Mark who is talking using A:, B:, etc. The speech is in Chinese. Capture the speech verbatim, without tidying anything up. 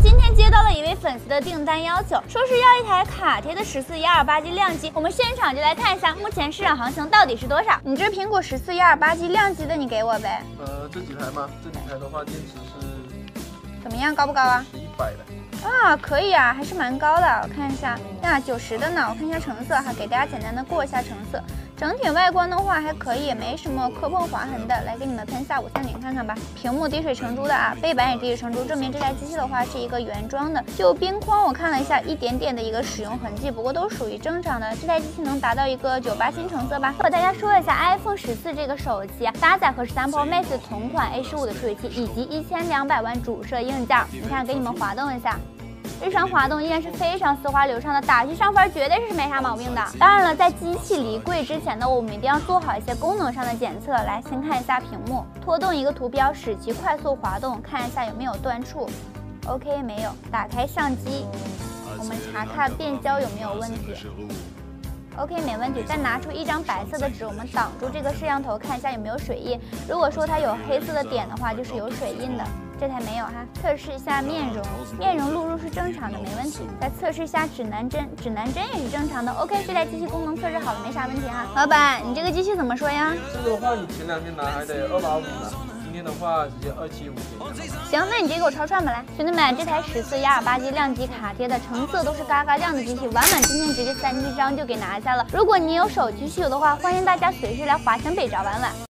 A: 今天接到了一位粉丝的订单要求，说是要一台卡贴的十四一二八 G 亮机。我们现场就来看一下目前市场行情到底是多少。你这苹果十四一二八 G 亮机的，你给我呗。
B: 呃，这几台吗？这几台的话，电池是
A: 怎么样，高不高啊？
B: 一百的。
A: 啊，可以啊，还是蛮高的。我看一下，呀，九十的呢。我看一下成色哈，给大家简单的过一下成色。整体外观的话还可以，也没什么磕碰划痕的。来给你们喷下五三零看看吧。屏幕滴水成珠的啊，背板也滴水成珠，证明这台机器的话是一个原装的。就边框我看了一下，一点点的一个使用痕迹，不过都属于正常的。这台机器能达到一个九八新成色吧。和大家说一下 ，iPhone 十四这个手机啊，搭载和十三 Pro Max 同款 A 十五的处理器，以及一千两百万主摄硬件。你看，给你们滑动一下。 日常滑动依然是非常丝滑流畅的，打戏上分绝对是没啥毛病的。当然了，在机器离柜之前呢，我们一定要做好一些功能上的检测。来，先看一下屏幕，拖动一个图标，使其快速滑动，看一下有没有断触。OK， 没有。打开相机，我们查看变焦有没有问题。OK， 没问题。再拿出一张白色的纸，我们挡住这个摄像头，看一下有没有水印。如果说它有黑色的点的话，就是有水印的。 这台没有哈，测试一下面容，面容录入是正常的，没问题。再测试一下指南针，指南针也是正常的。OK， 这台机器功能测试好了，没啥问题哈。老板，你这个机器怎么说呀？
B: 这个的话，你前两天拿还得二八五呢，今天的话直接二七五。
A: 行，那你直接给我抄串吧，来，兄弟们，这台十四一二八 G 亮机卡贴的成色都是嘎嘎亮的机器，完满今天直接三 G 章就给拿下了。如果你有手机需求的话，欢迎大家随时来华强北找玩玩。